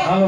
હાલો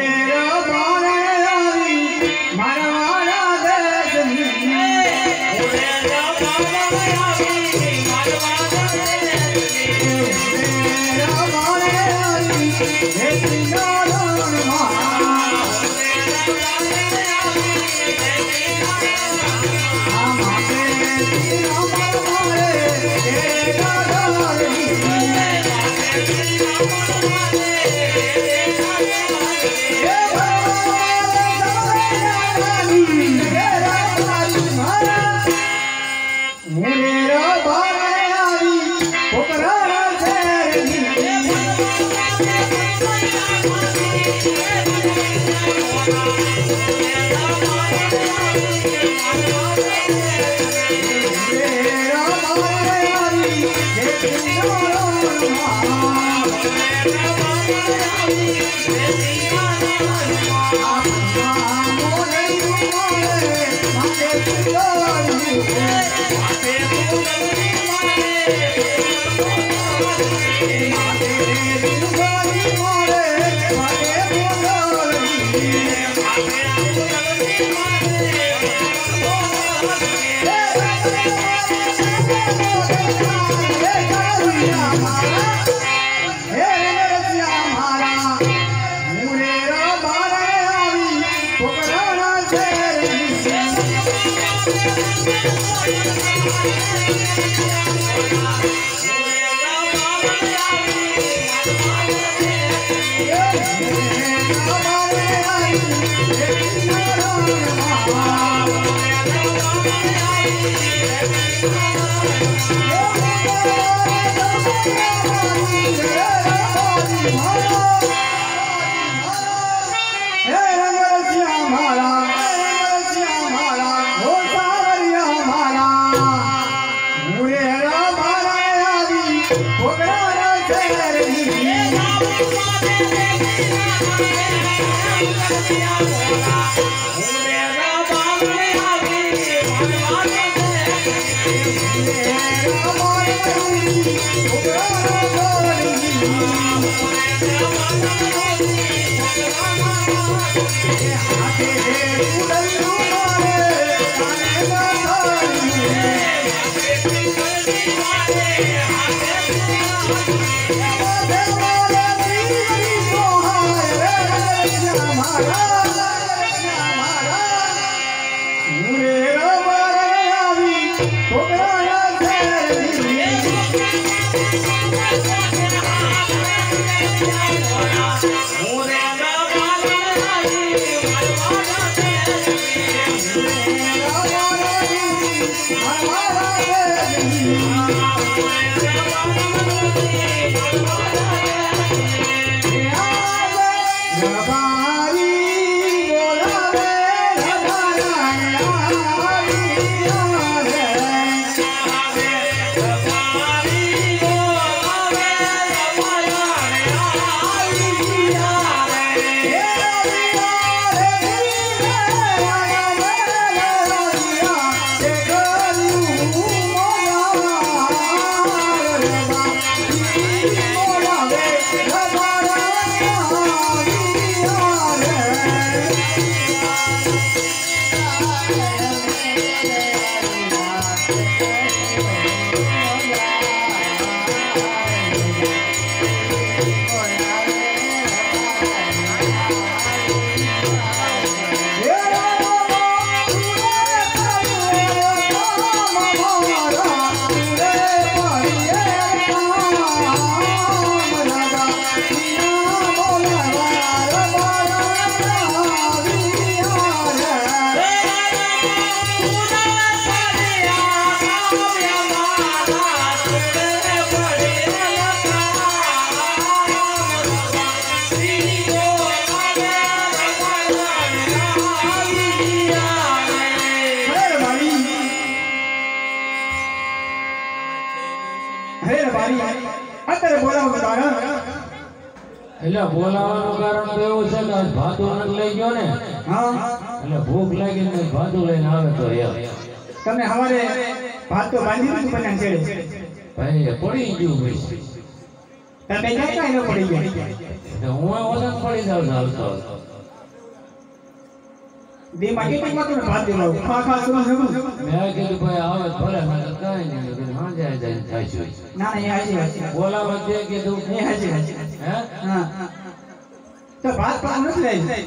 એટલે બોલાવાનું કારણ તો એવું છે કે ભાતું નથી લઈ ગયો ને એટલે ભૂખ લાગી ને ભાતું લઈને આવે તો તમે હવારે ભાત તો બાંધી દીધું પણ છેડે ભાઈ પડી ગયું ભાઈ તમે ક્યાં ન પડી ગયા એટલે હું ઓલા પડી જાઉં છું હાલતો હાલતો. દીમાં કેટલીક માં ભાત દેલો ખા સુનો સુનો મેં કીધું ભાઈ આવે તો ભલે મેં તો કાંઈ નહીં મેં કીધું હા જાય જાય થાય છે ના ના એ હાજી હાજી બોલાવા દે કીધું એ હાજી હાજી હે હા તો ભાત પાક નથી લઈ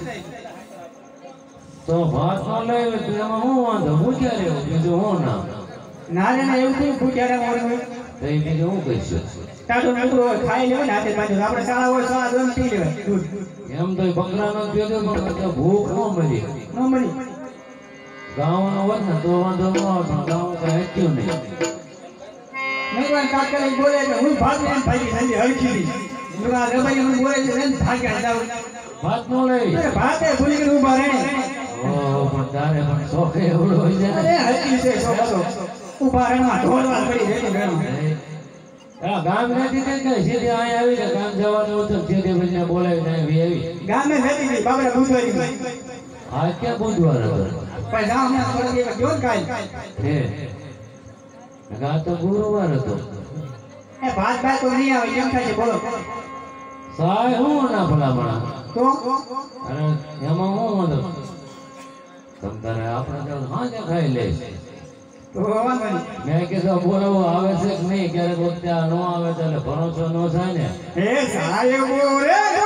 તો ભાત ન લઈ તો એમાં હું વાંધો હું ક્યારે એવું બીજું હું ના ના રે ના એવું થયું ફૂટ્યા મોર તો એ બીજું હું કહીશું તાતો નકરો ખાઈ લેવાય ને હાથે બાજુ આપણે શાળા હોય શાળા દોન પી લેવાય દૂધ એમ તો બકરાનો પીધો પણ તો ભૂખ ન મળી ન મળી ગામનો હોત ને તો વાંધો ન આવતો ગામ કઈ હેચ્યું નહીં નહીં તો કાકા બોલે કે હું ભાગ લઈને ભાગી સંજે હરખી દી મુરા રબાઈ હું બોલે છે ને ભાગ્યા જાવ ભાત ન લઈ અરે ભાતે ભૂલી ગયો ઊભા રહે ઓહો પણ તારે પણ શોખ એવડો હોય છે અરે ને હરખી છે છોકરો ઊભા રહેવા ઢોલવા પડી રહેતો રહેતો આ ગામ નથી કઈ સીધી અહીં આવી ને ગામ જવાનું હતું સીધી પછી બોલાવીને આવી આવી ગામે રહેતી હતી બાબરા બુધવારી આ ક્યાં બુધવાર હતો પણ ના હમણાં થોડા દિવસ ગયો ને કાલ હે આ તો ગુરુવાર હતો એ ભાત ભાત તો નહીં આવે કેમ થાય છે બોલો સાહેબ હું ના ભલામણા તો અને એમાં હું વાંધો તમ તારે આપણે તો હાજે ખાઈ લઈશ તો વાંધો નહીં મેં કીધું બોલાવો આવે છે કે નહીં ક્યારેક વખતે આ ન આવે તો એટલે ભરોસો ન થાય ને એ સાહેબ રે